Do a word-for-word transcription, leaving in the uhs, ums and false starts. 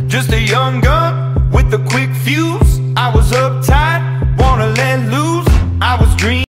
just a young gun with a quick fuse. I was uptight, wanna let loose. I was dreaming